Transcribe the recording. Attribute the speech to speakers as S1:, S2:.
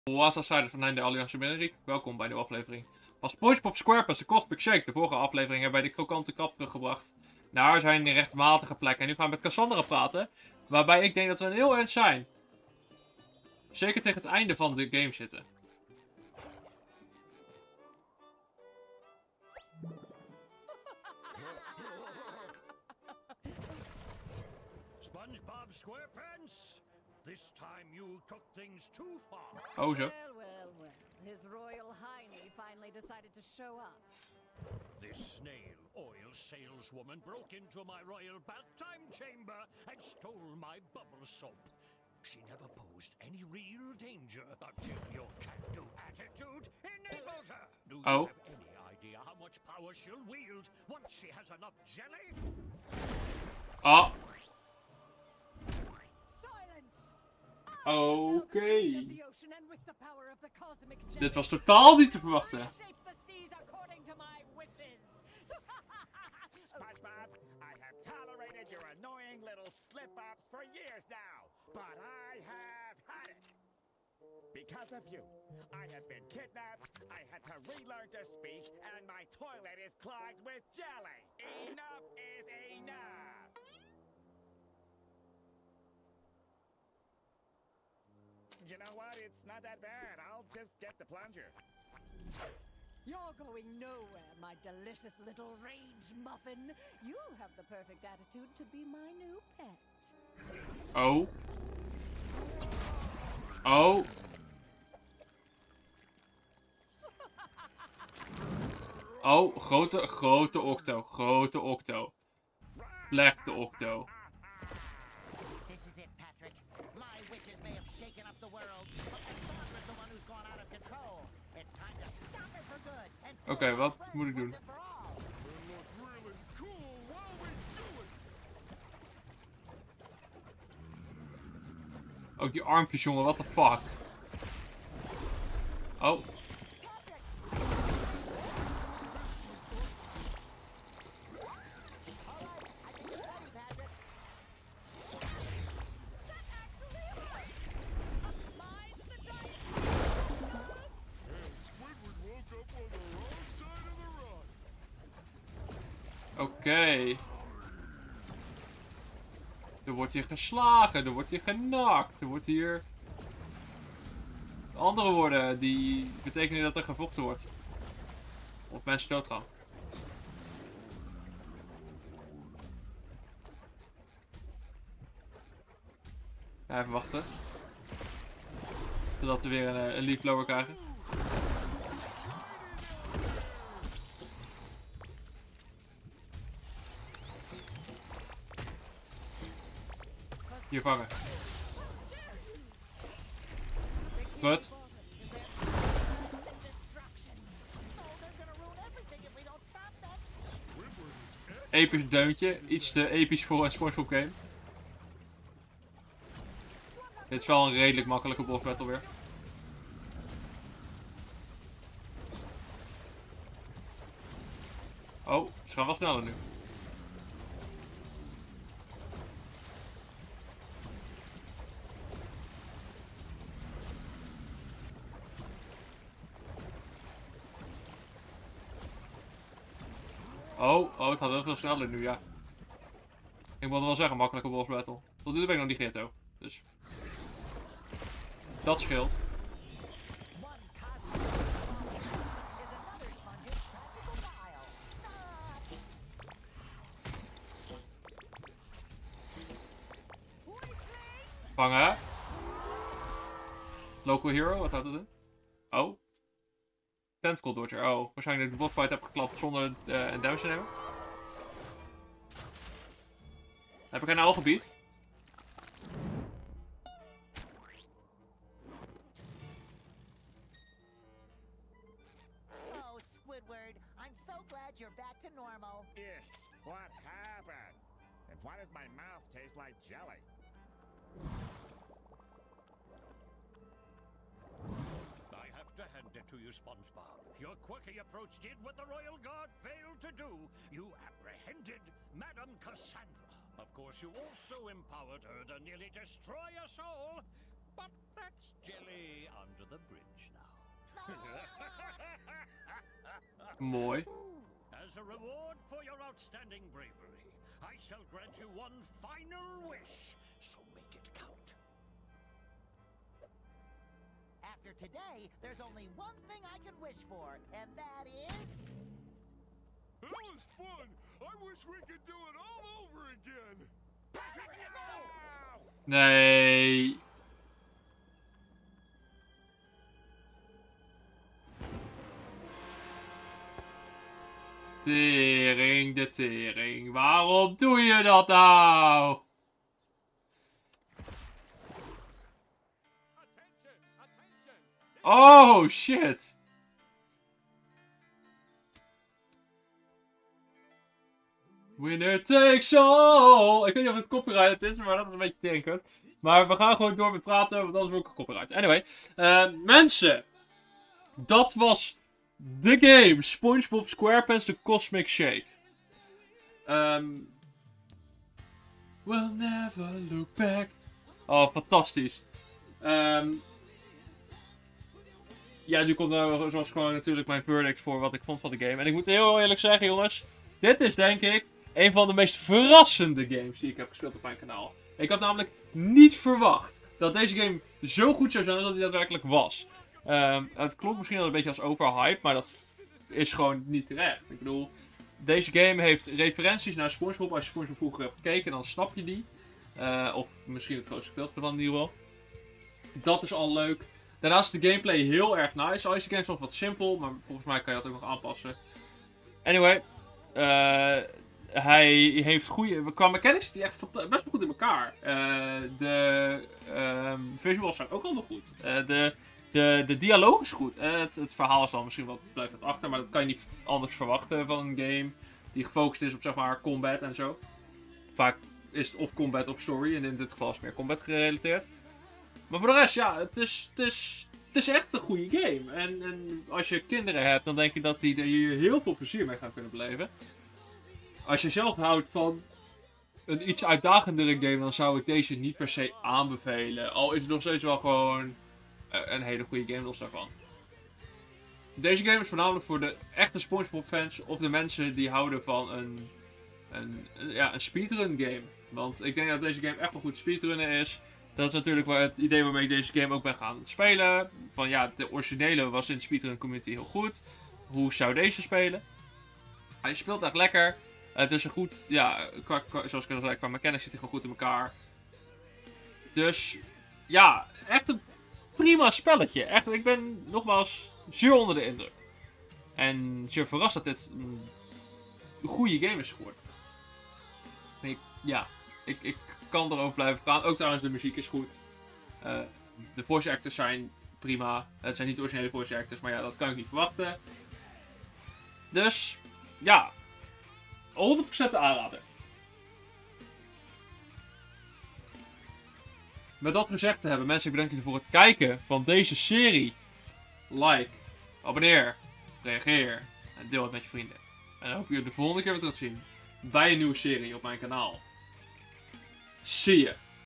S1: Waza-side van de Alliantie Beneriek. Welkom bij de aflevering van SpongeBob SquarePants, de Cosmic Shake. De vorige aflevering hebben wij de krokante krab teruggebracht naar zijn rechtmatige plek. En nu gaan we met Cassandra praten, waarbij ik denk dat we een heel eind zijn. Zeker tegen het einde van de game zitten.
S2: SpongeBob SquarePants, this time you took things too far.
S1: Oh zo.
S3: Well. His Royal Highness finally decided to show up.
S2: This snail oil saleswoman broke into my royal bath time chamber and stole my bubble soap. She never posed any real danger until your can-do attitude enabled her. Do you have any idea how much power she'll wield once she has enough jelly?
S1: Ah.
S3: Silence!
S1: Oké. Dit was totaal niet te verwachten.
S4: SpongeBob, I have tolerated your annoying little slip-ups for years now, but I have had it. Because of you, I have been kidnapped, I had to relearn to speak, and my toilet is clogged with jelly. Enough is enough. You know what? It's not that bad. I'll just get the plunger.
S3: You're going nowhere, my delicious little rage muffin. You have the perfect attitude to be my new pet.
S1: Oh. Oh. Oh, grote octo. Grote octo. Black de octo.
S5: This is it, Patrick. My wishes may have shaken up the world, but Cassandra's the one who's gone out of control. It's time to stop it for good.
S1: Oké, wat moet ik doen? Ook die armpjes, jongen, what the fuck? Oh. Oké. Er wordt hier geslagen, er wordt hier genakt, er wordt hier... Andere woorden die betekenen dat er gevochten wordt. Of mensen doodgaan. Ja, even wachten. Zodat we weer een leaf blower krijgen. Hier vangen. Goed. Episch deuntje. Iets te episch voor een SpongeBob game. Dit is wel een redelijk makkelijke boss battle weer. Oh, ze gaan wel sneller nu. Oh, het gaat heel veel sneller nu, ja. Ik wilde wel zeggen, makkelijke boss battle. Tot nu toe ben ik nog niet Ghetto, dus. Dat scheelt. Vangen. Local hero, wat houdt het in? Oh. Tentacle Dodger. Oh, waarschijnlijk dat ik de bossfight heb geklapt zonder een damage te nemen. Heb ik een ooggebied?
S5: Oh, Squidward, I'm so glad you're back to normal.
S4: What happened? And why does my mouth taste like jelly?
S2: I have to hand it to you, SpongeBob. Your quirky approach did what the Royal Guard failed to do. You apprehended Madame Cassandra. Of course, you also empowered her to nearly destroy us all. But that's jelly under the bridge now.
S1: Mooi.
S2: As a reward for your outstanding bravery, I shall grant you one final wish, so make it count.
S5: After today, there's only one thing I can wish for, and that is...
S4: That was fun. I wish we could do it all over again. Patrick, no!
S1: Nee. Tering de tering. Waarom doe je dat nou? Oh, shit. Winner takes all. Ik weet niet of het copyright is, maar dat is een beetje teringkut. Maar we gaan gewoon door met praten, want anders word ik een copyright. Anyway. Mensen. Dat was de game. SpongeBob SquarePants The Cosmic Shake. We'll never look back. Oh, fantastisch. Ja, nu komt zoals gewoon natuurlijk mijn verdict voor wat ik vond van de game. En ik moet heel eerlijk zeggen, jongens. Dit is denk ik een van de meest verrassende games die ik heb gespeeld op mijn kanaal. Ik had namelijk niet verwacht dat deze game zo goed zou zijn als dat hij daadwerkelijk was. Het klonk misschien wel een beetje als overhype, maar dat is gewoon niet terecht. Ik bedoel, deze game heeft referenties naar SpongeBob. Als je SpongeBob vroeger hebt gekeken, dan snap je die. Of misschien het grootste gedeelte van in ieder geval. Dat is al leuk. Daarnaast is de gameplay heel erg nice. Al is de game soms wat simpel, maar volgens mij kan je dat ook nog aanpassen. Anyway. Hij heeft goede... Qua mechanics zit hij echt best wel goed in elkaar. De visuals zijn ook allemaal goed. De dialoog is goed. Het verhaal is dan misschien wat blijft wat achter, maar dat kan je niet anders verwachten van een game die gefocust is op zeg maar combat en zo. Vaak is het of combat of story en in dit geval is het meer combat gerelateerd. Maar voor de rest, ja, het is echt een goede game. En als je kinderen hebt, dan denk ik dat die er hier heel veel plezier mee gaan kunnen beleven. Als je zelf houdt van een iets uitdagendere game, dan zou ik deze niet per se aanbevelen. Al is het nog steeds wel gewoon een hele goede game los daarvan. Deze game is voornamelijk voor de echte SpongeBob fans of de mensen die houden van een speedrun game. Want ik denk dat deze game echt wel goed speedrunnen is. Dat is natuurlijk het idee waarmee ik deze game ook ben gaan spelen. Van ja, de originele was in de speedrun community heel goed. Hoe zou deze spelen? Hij speelt echt lekker. Het is een goed, ja, zoals ik al zei, qua mechanics zit hij gewoon goed in elkaar. Dus, ja, echt een prima spelletje. Echt, ik ben nogmaals zeer onder de indruk. En zeer verrast dat dit een goede game is geworden. Ik kan erover blijven gaan. Ook trouwens, de muziek is goed. De voice actors zijn prima. Het zijn niet de originele voice actors, maar ja, dat kan ik niet verwachten. Dus, ja. 100% aanraden. Met dat gezegd te hebben, mensen, ik bedank jullie voor het kijken van deze serie. Like, abonneer, reageer en deel het met je vrienden. En dan hoop ik jullie de volgende keer weer terug te zien bij een nieuwe serie op mijn kanaal. Zie je.